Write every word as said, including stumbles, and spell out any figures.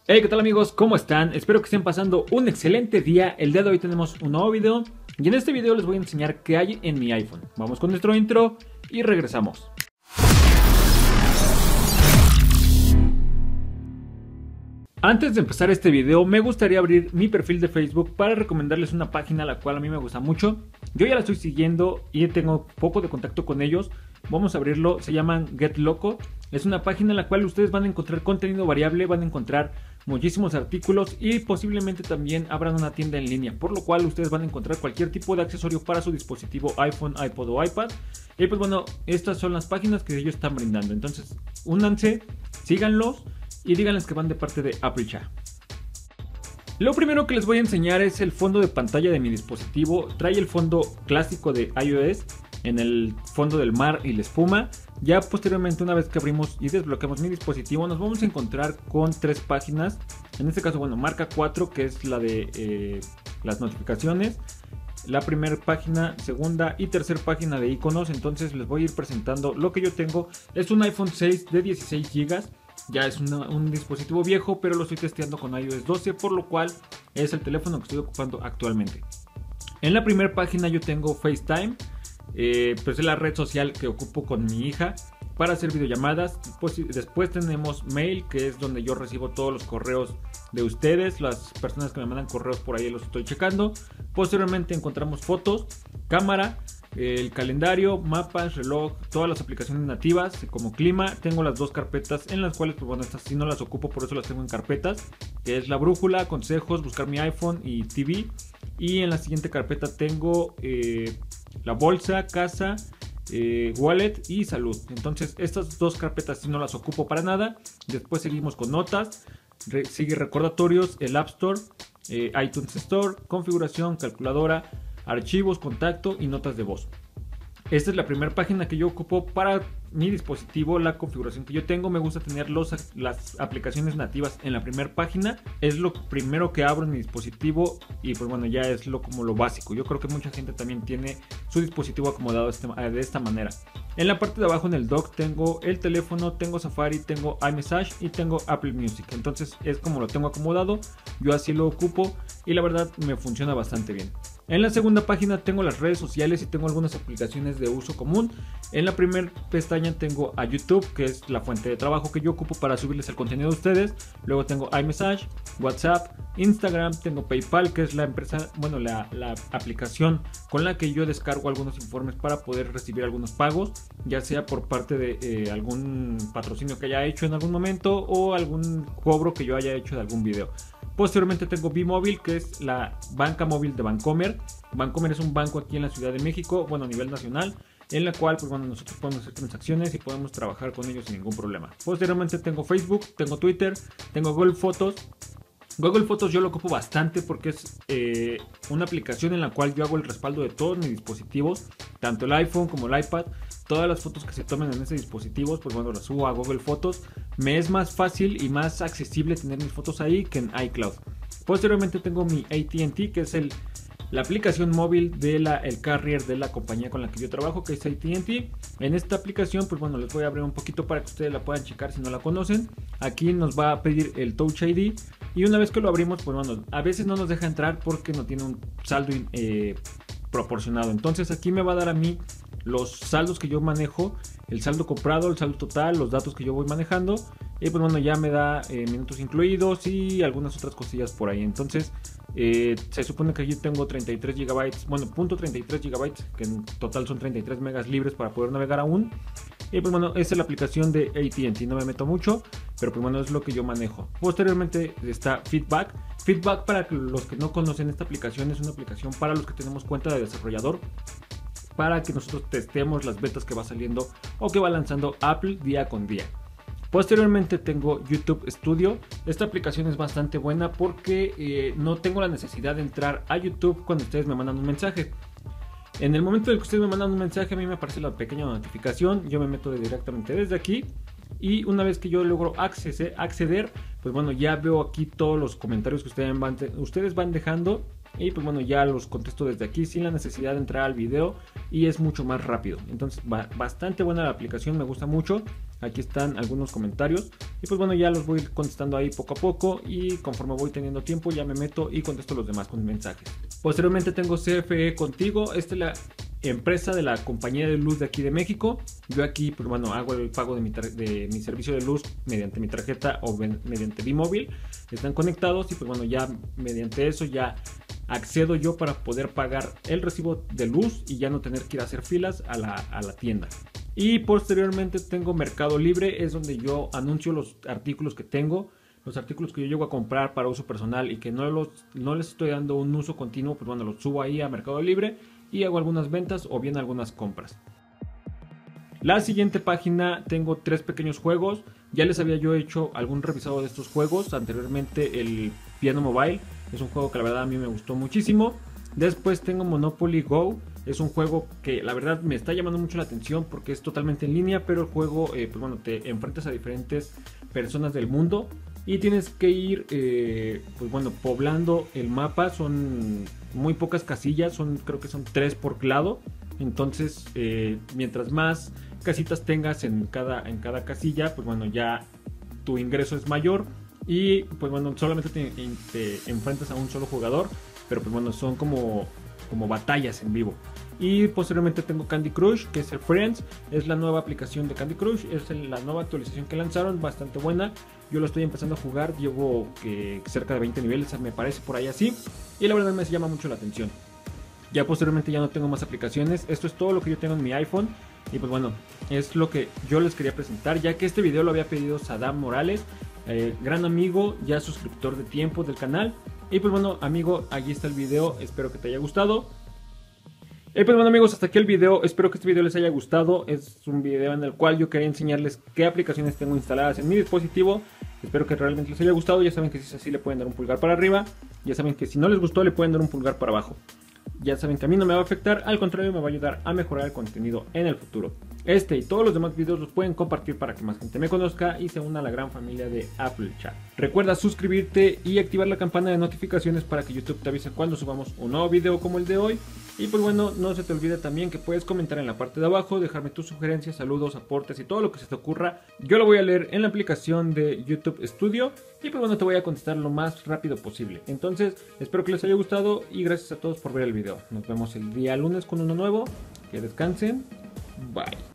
Hey, ¿qué tal amigos? ¿Cómo están? Espero que estén pasando un excelente día. El día de hoy tenemos un nuevo video y en este video les voy a enseñar qué hay en mi iPhone. Vamos con nuestro intro y regresamos. Antes de empezar este video me gustaría abrir mi perfil de Facebook para recomendarles una página la cual a mí me gusta mucho. Yo ya la estoy siguiendo y tengo poco de contacto con ellos. Vamos a abrirlo, se llaman GetLoco. Es una página en la cual ustedes van a encontrar contenido variable, van a encontrar muchísimos artículos y posiblemente también abran una tienda en línea, por lo cual ustedes van a encontrar cualquier tipo de accesorio para su dispositivo iPhone, iPod o iPad. Y pues bueno, estas son las páginas que ellos están brindando. Entonces, únanse, síganlos y díganles que van de parte de Apricha. Lo primero que les voy a enseñar es el fondo de pantalla de mi dispositivo. Trae el fondo clásico de iOS en el fondo del mar y la espuma. Ya posteriormente, una vez que abrimos y desbloqueamos mi dispositivo, nos vamos a encontrar con tres páginas. En este caso, bueno, marca cuatro, que es la de eh, las notificaciones. La primera página, segunda y tercera página de iconos. Entonces les voy a ir presentando lo que yo tengo. Es un iPhone seis de dieciséis gigas. Ya es una, un dispositivo viejo, pero lo estoy testeando con iOS doce, por lo cual es el teléfono que estoy ocupando actualmente. En la primera página yo tengo FaceTime, eh, pues es la red social que ocupo con mi hija para hacer videollamadas. Pues después tenemos Mail, que es donde yo recibo todos los correos de ustedes, las personas que me mandan correos por ahí los estoy checando. Posteriormente encontramos fotos, cámara, el calendario, mapas, reloj, todas las aplicaciones nativas como clima. Tengo las dos carpetas en las cuales, pues bueno, estas sí no las ocupo, por eso las tengo en carpetas, que es la brújula, consejos, buscar mi iPhone y T V. Y en la siguiente carpeta tengo eh, la bolsa, casa, eh, wallet y salud. Entonces estas dos carpetas sí no las ocupo para nada. Después seguimos con notas, re sigue recordatorios, el App Store, eh, iTunes Store, configuración, calculadora, archivos, contacto y notas de voz. Esta es la primera página que yo ocupo para mi dispositivo. La configuración que yo tengo, me gusta tener los, las aplicaciones nativas en la primera página. Es lo primero que abro en mi dispositivo y pues bueno, ya es lo, como lo básico. Yo creo que mucha gente también tiene su dispositivo acomodado este, de esta manera. En la parte de abajo en el dock tengo el teléfono, tengo Safari, tengo iMessage y tengo Apple Music. Entonces es como lo tengo acomodado, yo así lo ocupo y la verdad me funciona bastante bien. En la segunda página tengo las redes sociales y tengo algunas aplicaciones de uso común. En la primera pestaña tengo a YouTube, que es la fuente de trabajo que yo ocupo para subirles el contenido de ustedes. Luego tengo iMessage, WhatsApp, Instagram, tengo PayPal, que es la empresa, bueno, la, la aplicación con la que yo descargo algunos informes para poder recibir algunos pagos, ya sea por parte de eh, algún patrocinio que haya hecho en algún momento o algún cobro que yo haya hecho de algún video. Posteriormente tengo B-Móvil, que es la banca móvil de Bancomer. Bancomer es un banco aquí en la Ciudad de México, bueno, a nivel nacional, en la cual pues bueno, nosotros podemos hacer transacciones y podemos trabajar con ellos sin ningún problema. Posteriormente tengo Facebook, tengo Twitter, tengo Google Fotos. Google Fotos yo lo ocupo bastante porque es eh, una aplicación en la cual yo hago el respaldo de todos mis dispositivos, tanto el iPhone como el iPad. Todas las fotos que se tomen en ese dispositivo, pues bueno, las subo a Google Fotos. Me es más fácil y más accesible tener mis fotos ahí que en iCloud. Posteriormente tengo mi A T and T, que es el, la aplicación móvil de la, el carrier de la compañía con la que yo trabajo, que es A T and T. En esta aplicación, pues bueno, les voy a abrir un poquito para que ustedes la puedan checar si no la conocen. Aquí nos va a pedir el Touch I D. Y una vez que lo abrimos, pues bueno, a veces no nos deja entrar porque no tiene un saldo eh, proporcionado. Entonces aquí me va a dar a mí los saldos que yo manejo, el saldo comprado, el saldo total, los datos que yo voy manejando. Y pues bueno, ya me da eh, minutos incluidos y algunas otras cosillas por ahí. Entonces eh, se supone que aquí tengo treinta y tres gigabytes, bueno, punto treinta y tres gigabytes, que en total son treinta y tres megas libres para poder navegar aún. Y pues bueno, esa es la aplicación de A T and T, no me meto mucho, pero pues bueno, es lo que yo manejo. Posteriormente está Feedback. Feedback, para los que no conocen esta aplicación, es una aplicación para los que tenemos cuenta de desarrollador, para que nosotros testemos las betas que va saliendo o que va lanzando Apple día con día. Posteriormente tengo YouTube Studio. Esta aplicación es bastante buena porque eh, no tengo la necesidad de entrar a YouTube cuando ustedes me mandan un mensaje. En el momento en que ustedes me mandan un mensaje, a mí me aparece la pequeña notificación, yo me meto directamente desde aquí y una vez que yo logro acceder, acceder pues bueno, ya veo aquí todos los comentarios que ustedes van, ustedes van dejando. Y pues bueno, ya los contesto desde aquí sin la necesidad de entrar al video y es mucho más rápido. Entonces bastante buena la aplicación, me gusta mucho. Aquí están algunos comentarios y pues bueno, ya los voy contestando ahí poco a poco y conforme voy teniendo tiempo ya me meto y contesto los demás con mensajes. Posteriormente tengo C F E Contigo. Esta es la empresa de la compañía de luz de aquí de México. Yo aquí pues bueno, hago el pago de mi, de mi servicio de luz mediante mi tarjeta o mediante B-Móvil. Están conectados y pues bueno, ya mediante eso ya accedo yo para poder pagar el recibo de luz y ya no tener que ir a hacer filas a la, a la tienda. Y posteriormente tengo Mercado Libre, es donde yo anuncio los artículos que tengo, los artículos que yo llego a comprar para uso personal y que no, los, no les estoy dando un uso continuo, pues bueno, los subo ahí a Mercado Libre y hago algunas ventas o bien algunas compras. La siguiente página tengo tres pequeños juegos. Ya les había yo hecho algún revisado de estos juegos anteriormente. El Piano Mobile es un juego que la verdad a mí me gustó muchísimo. Después tengo Monopoly Go. Es un juego que la verdad me está llamando mucho la atención porque es totalmente en línea, pero el juego, eh, pues bueno, te enfrentas a diferentes personas del mundo y tienes que ir, eh, pues bueno, poblando el mapa. Son muy pocas casillas, son creo que son tres por lado. Entonces, eh, mientras más casitas tengas en cada, en cada casilla, pues bueno, ya tu ingreso es mayor y pues bueno, solamente te, te enfrentas a un solo jugador, pero pues bueno, son como, como batallas en vivo. Y posteriormente tengo Candy Crush, que es el Friends, es la nueva aplicación de Candy Crush, es la nueva actualización que lanzaron, bastante buena. Yo lo estoy empezando a jugar, llevo que cerca de veinte niveles, me parece por ahí así, y la verdad me llama mucho la atención. Ya posteriormente ya no tengo más aplicaciones, esto es todo lo que yo tengo en mi iPhone. Y pues bueno, es lo que yo les quería presentar, ya que este video lo había pedido Sadam Morales, eh, gran amigo, ya suscriptor de tiempo del canal. Y pues bueno, amigo, aquí está el video, espero que te haya gustado. Y pues bueno, amigos, hasta aquí el video, espero que este video les haya gustado. Es un video en el cual yo quería enseñarles qué aplicaciones tengo instaladas en mi dispositivo. Espero que realmente les haya gustado. Ya saben que si es así le pueden dar un pulgar para arriba, ya saben que si no les gustó le pueden dar un pulgar para abajo. Ya saben que a mí no me va a afectar, al contrario me va a ayudar a mejorar el contenido en el futuro. Este y todos los demás videos los pueden compartir para que más gente me conozca y se una a la gran familia de Apple Chat. Recuerda suscribirte y activar la campana de notificaciones para que YouTube te avise cuando subamos un nuevo video como el de hoy. Y pues bueno, no se te olvide también que puedes comentar en la parte de abajo, dejarme tus sugerencias, saludos, aportes y todo lo que se te ocurra. Yo lo voy a leer en la aplicación de YouTube Studio y pues bueno, te voy a contestar lo más rápido posible. Entonces, espero que les haya gustado y gracias a todos por ver el video. Nos vemos el día lunes con uno nuevo. Que descansen. Bye.